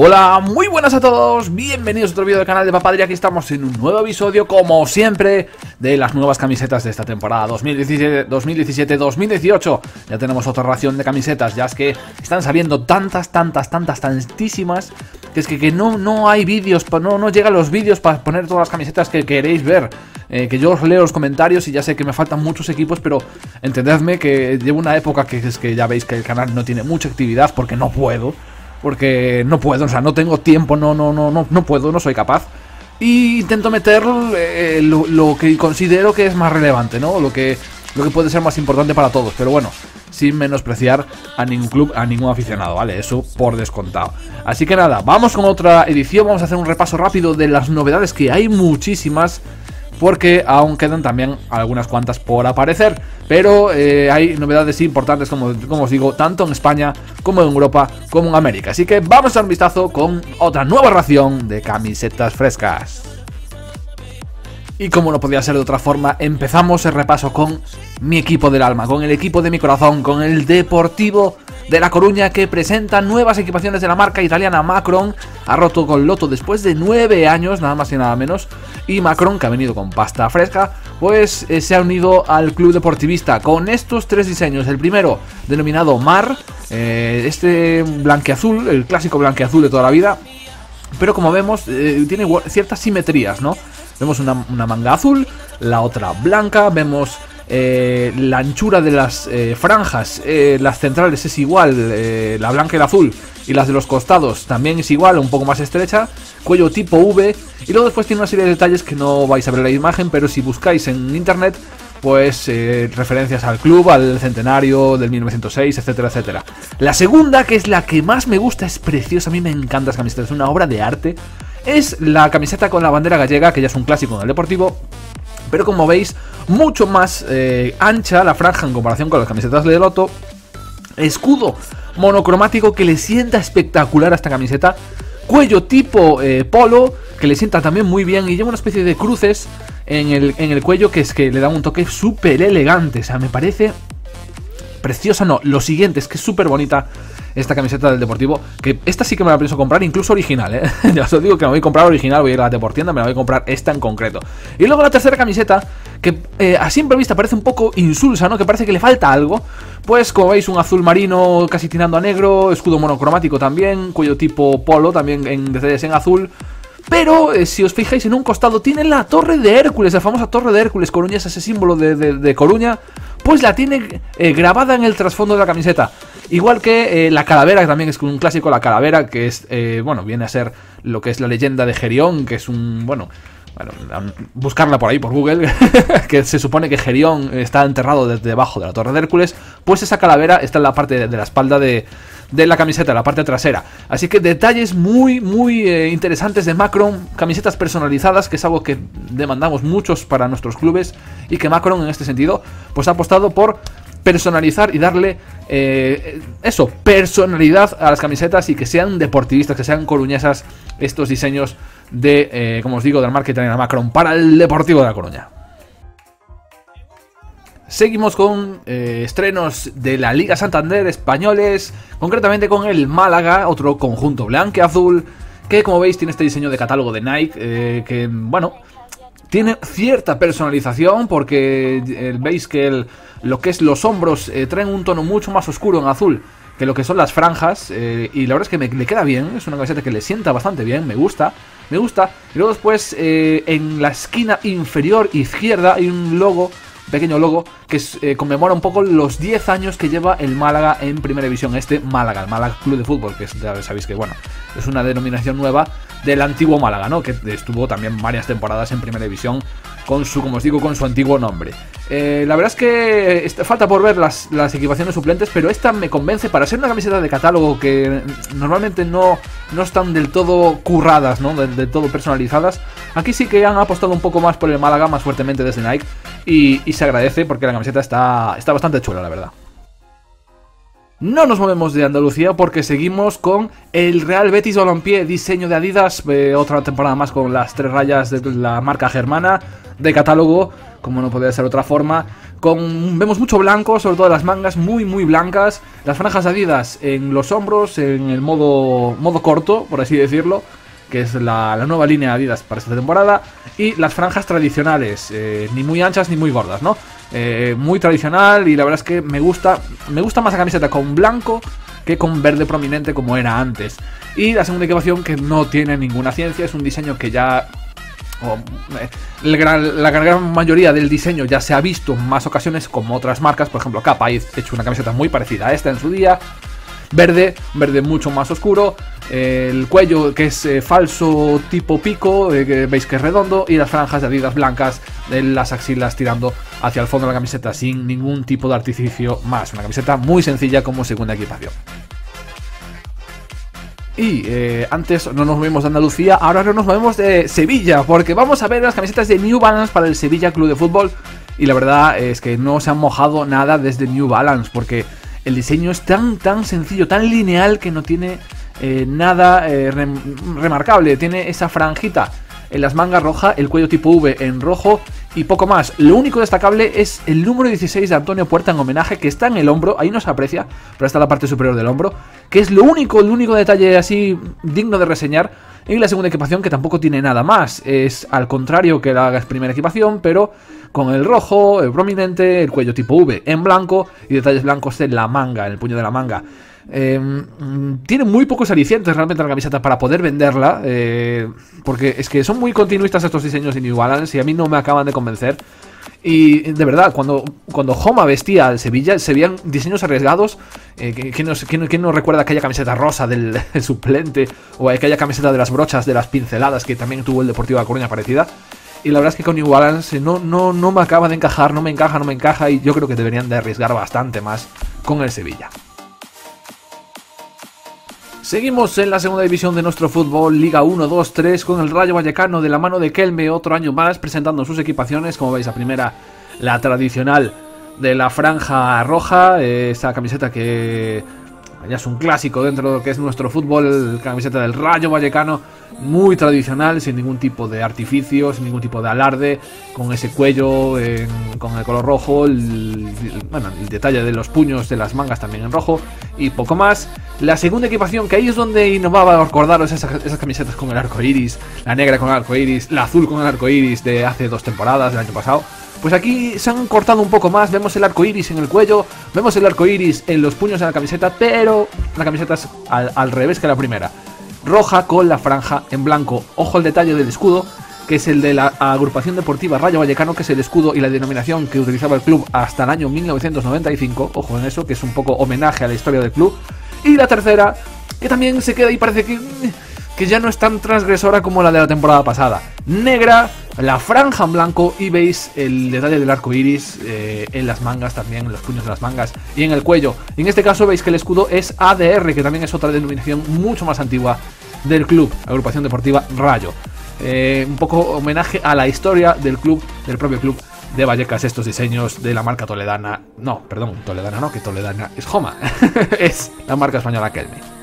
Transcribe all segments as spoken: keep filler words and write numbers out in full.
Hola, muy buenas a todos, bienvenidos a otro vídeo del canal de Papadri. Aquí estamos en un nuevo episodio, como siempre, de las nuevas camisetas de esta temporada dos mil diecisiete dos mil dieciocho. Ya tenemos otra ración de camisetas, ya es que están saliendo tantas, tantas, tantas, tantísimas, que es que, que no, no hay vídeos, no, no llegan los vídeos para poner todas las camisetas que queréis ver. Eh, que yo os leo los comentarios y ya sé que me faltan muchos equipos, pero entendedme que llevo una época que es que ya veis que el canal no tiene mucha actividad porque no puedo. Porque no puedo, o sea, no tengo tiempo, no, no, no, no, no puedo, no soy capaz. Y intento meter eh, lo, lo que considero que es más relevante, ¿no? Lo que, lo que puede ser más importante para todos. Pero bueno, sin menospreciar a ningún club, a ningún aficionado, ¿vale? Eso por descontado. Así que nada, vamos con otra edición. Vamos a hacer un repaso rápido de las novedades, que hay muchísimas, porque aún quedan también algunas cuantas por aparecer. Pero eh, hay novedades importantes, como, como os digo, tanto en España como en Europa como en América. Así que vamos a dar un vistazo con otra nueva ración de camisetas frescas. Y como no podía ser de otra forma, empezamos el repaso con mi equipo del alma, con el equipo de mi corazón, con el Deportivo de La Coruña, que presenta nuevas equipaciones de la marca italiana Macron. Ha roto con Lotto después de nueve años, nada más y nada menos. Y Macron, que ha venido con pasta fresca, pues eh, se ha unido al club deportivista con estos tres diseños. El primero, denominado Mar, eh, este blanqueazul, el clásico blanqueazul de toda la vida. Pero como vemos, eh, tiene ciertas simetrías, ¿no? Vemos una, una manga azul, la otra blanca, vemos eh, la anchura de las eh, franjas, eh, las centrales es igual, eh, la blanca y la azul, y las de los costados también es igual, un poco más estrecha, cuello tipo V, y luego después tiene una serie de detalles que no vais a ver en la imagen, pero si buscáis en internet, pues eh, referencias al club, al centenario del mil novecientos seis, etcétera, etcétera. La segunda, que es la que más me gusta, es preciosa, a mí me encanta esta camiseta, es una obra de arte. Es la camiseta con la bandera gallega, que ya es un clásico en el deportivo, pero como veis, mucho más eh, ancha la franja en comparación con las camisetas de Lotto. Escudo monocromático que le sienta espectacular a esta camiseta. Cuello tipo eh, polo, que le sienta también muy bien, y lleva una especie de cruces en el, en el cuello que es que le da un toque súper elegante. O sea, me parece preciosa. No, lo siguiente es que es súper bonita esta camiseta del Deportivo, que esta sí que me la pienso comprar, incluso original, ¿eh? Ya os digo que me voy a comprar original, voy a ir a la Deportienda, me la voy a comprar esta en concreto. Y luego la tercera camiseta, que eh, a simple vista parece un poco insulsa, ¿no? Que parece que le falta algo. Pues como veis, un azul marino casi tirando a negro, escudo monocromático también, cuello tipo polo, también en detalles en azul. Pero eh, si os fijáis, en un costado tiene la Torre de Hércules, la famosa Torre de Hércules coruñesa, ese símbolo de, de, de Coruña, pues la tiene eh, grabada en el trasfondo de la camiseta. Igual que eh, la calavera, que también es un clásico, la calavera, que es, eh, bueno, viene a ser lo que es la leyenda de Gerión, que es un, bueno, bueno buscarla por ahí, por Google, que se supone que Gerión está enterrado desde debajo de la Torre de Hércules, pues esa calavera está en la parte de, de la espalda de... de la camiseta, la parte trasera. Así que detalles muy, muy eh, interesantes de Macron, camisetas personalizadas, que es algo que demandamos muchos para nuestros clubes, y que Macron en este sentido pues ha apostado por personalizar y darle eh, eso, personalidad a las camisetas, y que sean deportivistas, que sean coruñesas estos diseños de, eh, como os digo, del marca italiana Macron para el Deportivo de La Coruña. Seguimos con eh, estrenos de la Liga Santander españoles, concretamente con el Málaga, otro conjunto blanqueazul, que como veis tiene este diseño de catálogo de Nike, eh, que bueno, tiene cierta personalización, porque eh, veis que el, lo que es los hombros eh, traen un tono mucho más oscuro en azul que lo que son las franjas, eh, y la verdad es que me, le queda bien, es una camiseta que le sienta bastante bien, me gusta, me gusta. Y luego después eh, en la esquina inferior izquierda hay un logo, pequeño logo, que es, eh, conmemora un poco los diez años que lleva el Málaga en Primera División. Este Málaga, el Málaga Club de Fútbol, que es, ya sabéis que bueno, es una denominación nueva del antiguo Málaga, ¿no? Que estuvo también varias temporadas en Primera División con su, como os digo, con su antiguo nombre. Eh, la verdad es que está, falta por ver las, las equipaciones suplentes, pero esta me convence para ser una camiseta de catálogo que normalmente no, no están del todo curradas, ¿no? Del, del todo personalizadas. Aquí sí que han apostado un poco más por el Málaga, más fuertemente desde Nike, y, y se agradece porque la camiseta está, está bastante chula, la verdad. No nos movemos de Andalucía porque seguimos con el Real Betis Balompié, diseño de Adidas, eh, otra temporada más con las tres rayas de la marca germana, de catálogo, como no podía ser de otra forma, Con, vemos mucho blanco, sobre todo las mangas muy muy blancas, las franjas Adidas en los hombros, en el modo, modo corto, por así decirlo, que es la, la nueva línea Adidas para esta temporada, y las franjas tradicionales, eh, ni muy anchas ni muy gordas, ¿no? Eh, muy tradicional, y la verdad es que me gusta, me gusta más la camiseta con blanco que con verde prominente como era antes. Y la segunda equipación, que no tiene ninguna ciencia, es un diseño que ya... Oh, el gran, la gran mayoría del diseño ya se ha visto en más ocasiones como otras marcas. Por ejemplo, Kappa ha hecho una camiseta muy parecida a esta en su día. Verde, verde mucho más oscuro. Eh, el cuello que es eh, falso tipo pico, eh, que veis que es redondo. Y las franjas de Adidas blancas de las axilas tirando hacia el fondo de la camiseta sin ningún tipo de artificio más. Una camiseta muy sencilla como segunda equipación. Y eh, antes no nos movimos de Andalucía, ahora no nos movemos de Sevilla, porque vamos a ver las camisetas de New Balance para el Sevilla Club de Fútbol. Y la verdad es que no se han mojado nada desde New Balance, porque el diseño es tan tan sencillo, tan lineal, que no tiene eh, nada eh, rem remarcable. Tiene esa franjita en las mangas roja, el cuello tipo V en rojo y poco más. Lo único destacable es el número dieciséis de Antonio Puerta en homenaje, que está en el hombro, ahí no se aprecia, pero está en la parte superior del hombro, que es lo único, el único detalle así digno de reseñar. En la segunda equipación, que tampoco tiene nada más, es al contrario que la primera equipación, pero con el rojo, el prominente, el cuello tipo V en blanco y detalles blancos en la manga, en el puño de la manga. Eh, tiene muy pocos alicientes realmente la camiseta para poder venderla, eh, porque es que son muy continuistas estos diseños de New Balance y a mí no me acaban de convencer. Y de verdad, cuando, cuando Joma vestía al Sevilla, se veían diseños arriesgados. eh, ¿Quién no, quién, quién no recuerda aquella camiseta rosa del, del suplente? O aquella camiseta de las brochas, de las pinceladas, que también tuvo el Deportivo de La Coruña parecida. Y la verdad es que con New Balance no, no, no me acaba de encajar, no me encaja, no me encaja. Y yo creo que deberían de arriesgar bastante más con el Sevilla. Seguimos en la segunda división de nuestro fútbol, Liga uno, dos, tres, con el Rayo Vallecano de la mano de Kelme, otro año más, presentando sus equipaciones. Como veis, la primera, la tradicional de la franja roja, eh, esa camiseta que ya es un clásico dentro de lo que es nuestro fútbol, la camiseta del Rayo Vallecano, muy tradicional, sin ningún tipo de artificio, sin ningún tipo de alarde, con ese cuello eh, con el color rojo, el, el, bueno, el detalle de los puños de las mangas también en rojo y poco más. La segunda equipación, que ahí es donde innovaba, recordaros esas, esas camisetas con el arco iris, la negra con el arco iris, la azul con el arco iris de hace dos temporadas, del año pasado. Pues aquí se han cortado un poco más, vemos el arco iris en el cuello, vemos el arco iris en los puños de la camiseta, pero la camiseta es al, al revés que la primera. Roja con la franja en blanco. Ojo al detalle del escudo, que es el de la agrupación deportiva Rayo Vallecano, que es el escudo y la denominación que utilizaba el club hasta el año mil novecientos noventa y cinco. Ojo en eso, que es un poco homenaje a la historia del club. Y la tercera, que también se queda y parece que, que ya no es tan transgresora como la de la temporada pasada. Negra, la franja en blanco y veis el detalle del arco iris eh, en las mangas también, en los puños de las mangas y en el cuello. Y en este caso veis que el escudo es A D R, que también es otra denominación mucho más antigua del club, Agrupación Deportiva Rayo. Eh, un poco homenaje a la historia del club, del propio club de Vallecas, estos diseños de la marca toledana. No, perdón, toledana no, que toledana es Joma. Es la marca española Kelme.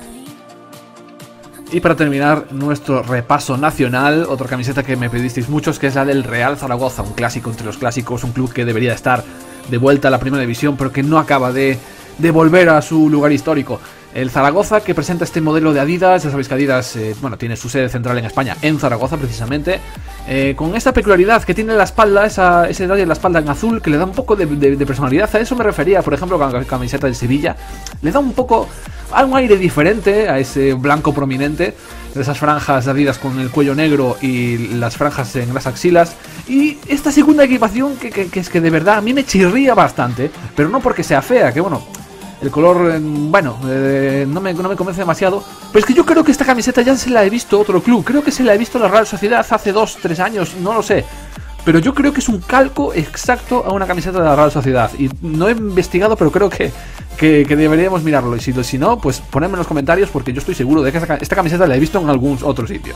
Y para terminar nuestro repaso nacional, otra camiseta que me pedisteis muchos, que es la del Real Zaragoza, un clásico entre los clásicos, un club que debería estar de vuelta a la primera división, pero que no acaba de, de volver a su lugar histórico. El Zaragoza, que presenta este modelo de Adidas. Ya sabéis que Adidas eh, bueno, tiene su sede central en España, en Zaragoza precisamente, eh, con esta peculiaridad que tiene la espalda, esa, ese detalle de la espalda en azul, que le da un poco de, de, de personalidad. A eso me refería, por ejemplo, con la camiseta del Sevilla. Le da un poco, algo aire diferente a ese blanco prominente, de esas franjas de Adidas con el cuello negro y las franjas en las axilas. Y esta segunda equipación que, que, que es que de verdad a mí me chirría bastante, pero no porque sea fea, que bueno, el color, bueno, eh, no, me, no me convence demasiado. Pero es que yo creo que esta camiseta ya se la he visto a otro club. Creo que se la he visto a la Real Sociedad hace dos, tres años, no lo sé. Pero yo creo que es un calco exacto a una camiseta de la Real Sociedad. Y no he investigado, pero creo que, que, que deberíamos mirarlo. Y si, si no, pues ponedme en los comentarios, porque yo estoy seguro de que esta, esta camiseta la he visto en algún otro sitio.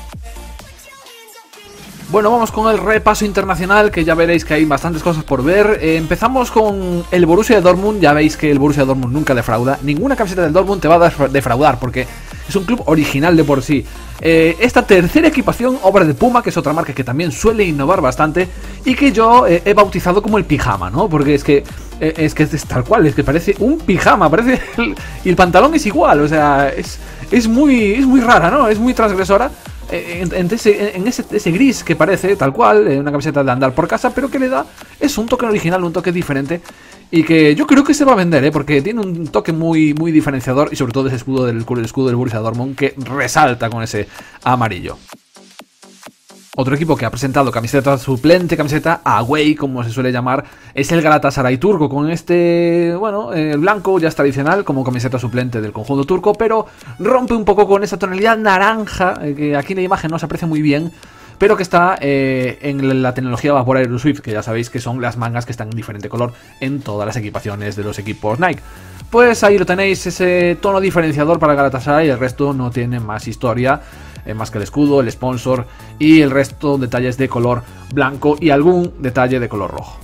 Bueno, vamos con el repaso internacional, que ya veréis que hay bastantes cosas por ver. Eh, empezamos con el Borussia Dortmund. Ya veis que el Borussia Dortmund nunca defrauda. Ninguna camiseta del Dortmund te va a defraudar, porque es un club original de por sí. Eh, esta tercera equipación, obra de Puma, que es otra marca que también suele innovar bastante y que yo eh, he bautizado como el pijama, ¿no? Porque es que eh, es que es tal cual, es que parece un pijama, parece el, y el pantalón es igual, o sea, es, es muy es muy rara, ¿no? Es muy transgresora. En, en, ese, en ese, ese gris que parece tal cual, una camiseta de andar por casa, pero que le da, es un toque original, un toque diferente y que yo creo que se va a vender, ¿eh? Porque tiene un toque muy, muy diferenciador y sobre todo ese escudo del, el escudo del Borussia Dortmund que resalta con ese amarillo. Otro equipo que ha presentado camiseta suplente, camiseta away, como se suele llamar, es el Galatasaray turco, con este, bueno, el blanco ya es tradicional como camiseta suplente del conjunto turco, pero rompe un poco con esa tonalidad naranja, que aquí en la imagen no se aprecia muy bien, pero que está eh, en la tecnología Vapor Aeroswift, que ya sabéis que son las mangas que están en diferente color en todas las equipaciones de los equipos Nike. Pues ahí lo tenéis, ese tono diferenciador para Galatasaray, el resto no tiene más historia. Más que el escudo, el sponsor y el resto detalles de color blanco y algún detalle de color rojo.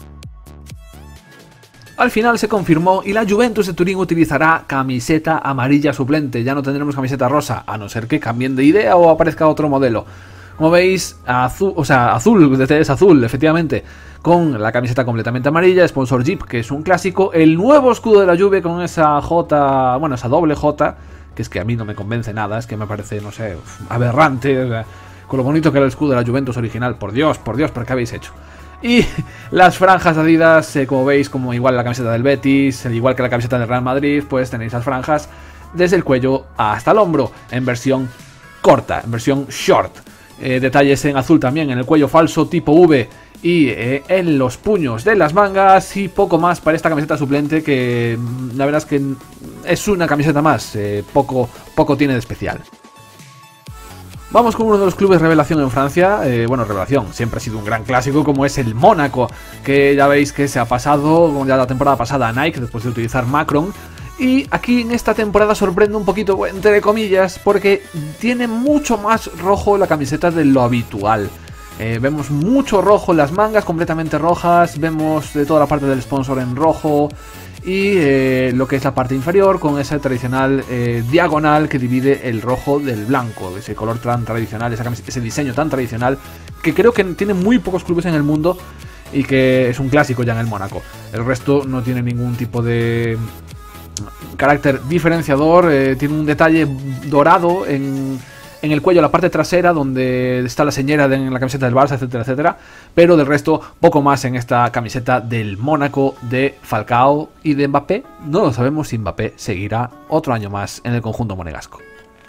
Al final se confirmó y la Juventus de Turín utilizará camiseta amarilla suplente. Ya no tendremos camiseta rosa, a no ser que cambien de idea o aparezca otro modelo. Como veis, azul, o sea, azul, es azul, efectivamente, con la camiseta completamente amarilla, sponsor Jeep, que es un clásico, el nuevo escudo de la Juve con esa J, bueno, esa doble J, que es que a mí no me convence nada, es que me parece, no sé, aberrante, o sea, con lo bonito que era el escudo de la Juventus original, por Dios, por Dios, ¿pero qué habéis hecho? Y las franjas de Adidas, eh, como veis, como igual la camiseta del Betis, igual que la camiseta del Real Madrid, pues tenéis las franjas desde el cuello hasta el hombro, en versión corta, en versión short. Eh, detalles en azul también, en el cuello falso tipo V y eh, en los puños de las mangas y poco más para esta camiseta suplente que la verdad es que es una camiseta más, eh, poco, poco tiene de especial. Vamos con uno de los clubes revelación en Francia, eh, bueno, revelación, siempre ha sido un gran clásico como es el Mónaco, que ya veis que se ha pasado ya la temporada pasada a Nike después de utilizar Macron. Y aquí en esta temporada sorprende un poquito, entre comillas, porque tiene mucho más rojo la camiseta de lo habitual. Eh, vemos mucho rojo en las mangas, completamente rojas, vemos de toda la parte del sponsor en rojo y eh, lo que es la parte inferior con esa tradicional eh, diagonal que divide el rojo del blanco, ese color tan tradicional, esa camiseta, ese diseño tan tradicional que creo que tiene muy pocos clubes en el mundo y que es un clásico ya en el Mónaco. El resto no tiene ningún tipo de carácter diferenciador, eh, tiene un detalle dorado en, en el cuello, la parte trasera donde está la señera de, en la camiseta del Barça, etcétera, etcétera, pero del resto poco más en esta camiseta del Mónaco de Falcao y de Mbappé. No lo sabemos si Mbappé seguirá otro año más en el conjunto monegasco.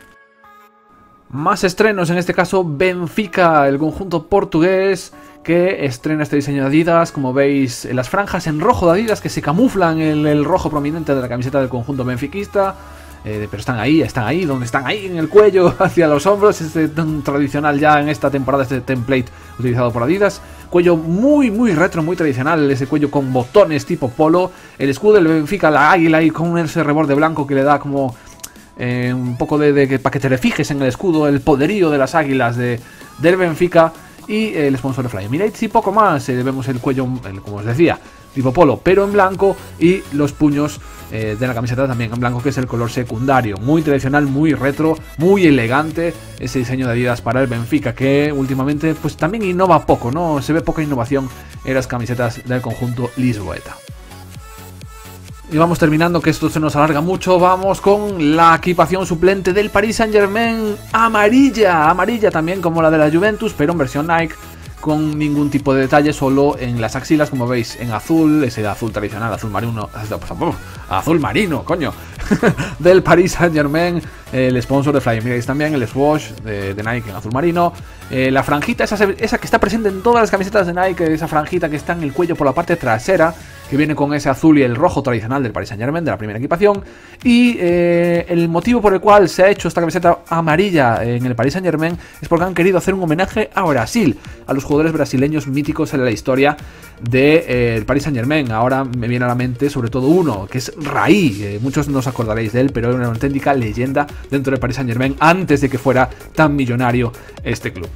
Más estrenos, en este caso Benfica, el conjunto portugués que estrena este diseño de Adidas. Como veis, las franjas en rojo de Adidas que se camuflan en el rojo prominente de la camiseta del conjunto benfiquista, eh, pero están ahí, están ahí, donde están ahí, en el cuello, hacia los hombros, este tan tradicional ya en esta temporada, este template utilizado por Adidas. Cuello muy, muy retro, muy tradicional, ese cuello con botones tipo polo, el escudo del Benfica, la águila y con ese reborde blanco que le da como Eh, un poco de, de, de para que te fijes en el escudo, el poderío de las águilas de, del Benfica y el sponsor de Fly Emirates y poco más. Eh, vemos el cuello, el, como os decía, tipo polo, pero en blanco y los puños eh, de la camiseta también en blanco, que es el color secundario. Muy tradicional, muy retro, muy elegante ese diseño de Adidas para el Benfica, que últimamente pues también innova poco, ¿no? Se ve poca innovación en las camisetas del conjunto lisboeta. Y vamos terminando, que esto se nos alarga mucho. Vamos con la equipación suplente del Paris Saint-Germain, amarilla, amarilla también como la de la Juventus, pero en versión Nike, con ningún tipo de detalle, solo en las axilas, como veis, en azul, ese azul tradicional, azul marino, azul marino, coño, del Paris Saint-Germain, el sponsor de Fly Emirates también, el swoosh de, de Nike en azul marino, eh, la franjita, esa, esa que está presente en todas las camisetas de Nike, esa franjita que está en el cuello por la parte trasera, que viene con ese azul y el rojo tradicional del Paris Saint-Germain, de la primera equipación. Y eh, el motivo por el cual se ha hecho esta camiseta amarilla en el Paris Saint-Germain es porque han querido hacer un homenaje a Brasil, a los jugadores brasileños míticos en la historia del de, eh, Paris Saint-Germain. Ahora me viene a la mente sobre todo uno, que es Raí. Eh, muchos no os acordaréis de él, pero era una auténtica leyenda dentro del Paris Saint-Germain antes de que fuera tan millonario este club.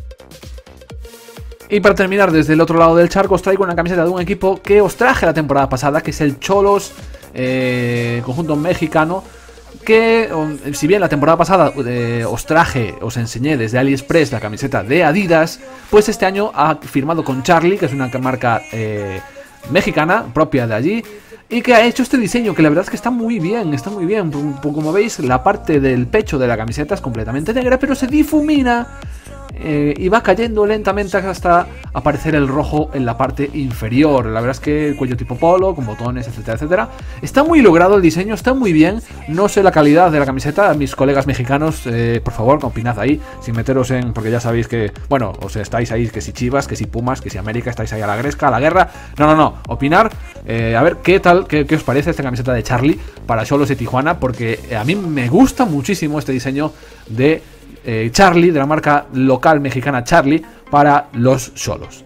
Y para terminar, desde el otro lado del charco os traigo una camiseta de un equipo que os traje la temporada pasada, que es el Xolos, eh, conjunto mexicano, que si bien la temporada pasada eh, os traje, os enseñé desde AliExpress la camiseta de Adidas, pues este año ha firmado con Charlie, que es una marca eh, mexicana, propia de allí, y que ha hecho este diseño, que la verdad es que está muy bien, está muy bien. Como veis, la parte del pecho de la camiseta es completamente negra, pero se difumina eh, y va cayendo lentamente hasta aparecer el rojo en la parte inferior. La verdad es que el cuello tipo polo, con botones, etcétera, etcétera. Está muy logrado el diseño, está muy bien. No sé la calidad de la camiseta, mis colegas mexicanos, eh, por favor, opinad ahí, sin meteros en... porque ya sabéis que, bueno, os estáis ahí, que si Chivas, que si Pumas, que si América, estáis ahí a la gresca, a la guerra. No, no, no, opinar, eh, a ver qué tal, qué, qué os parece esta camiseta de Charlie para Xolos de Tijuana, porque a mí me gusta muchísimo este diseño de eh, Charlie, de la marca local mexicana Charlie, para los Xolos.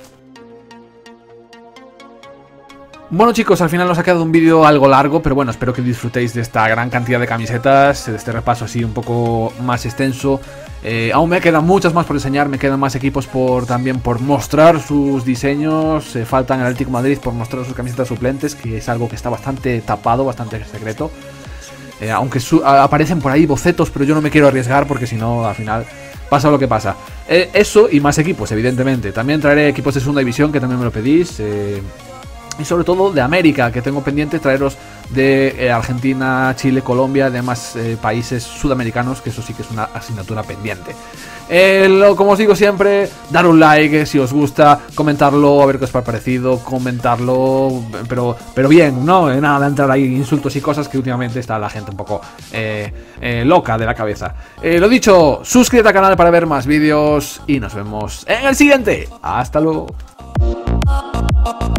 Bueno chicos, al final nos ha quedado un vídeo algo largo, pero bueno, espero que disfrutéis de esta gran cantidad de camisetas, de este repaso así un poco más extenso. Eh, aún me quedan muchas más por enseñar, me quedan más equipos por también por mostrar sus diseños. Eh, faltan el Atlético de Madrid por mostrar sus camisetas suplentes, que es algo que está bastante tapado, bastante secreto. Eh, aunque su a aparecen por ahí bocetos, pero yo no me quiero arriesgar porque si no, al final pasa lo que pasa. Eh, eso y más equipos, evidentemente. También traeré equipos de segunda división, que también me lo pedís. Eh, y sobre todo de América, que tengo pendiente traeros de eh, Argentina, Chile, Colombia, demás eh, países sudamericanos, que eso sí que es una asignatura pendiente. Eh, lo, como os digo siempre, dar un like si os gusta, comentarlo, a ver qué os ha parecido, comentarlo, pero, pero bien, no nada de entrar ahí insultos y cosas, que últimamente está la gente un poco eh, eh, loca de la cabeza. Eh, lo dicho, suscríbete al canal para ver más vídeos y nos vemos en el siguiente. Hasta luego.